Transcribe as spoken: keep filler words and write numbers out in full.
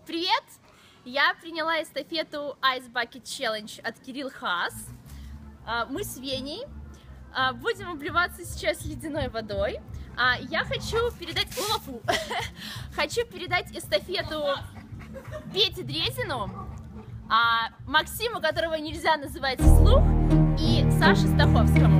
Привет! Я приняла эстафету Ice Bucket Challenge от Кирилл Хаас. Мы с Веней будем обливаться сейчас ледяной водой. Я хочу передать... О, фу. Хочу передать эстафету Пете Дрезину, Максиму, которого нельзя называть вслух, и Саше Стаховскому.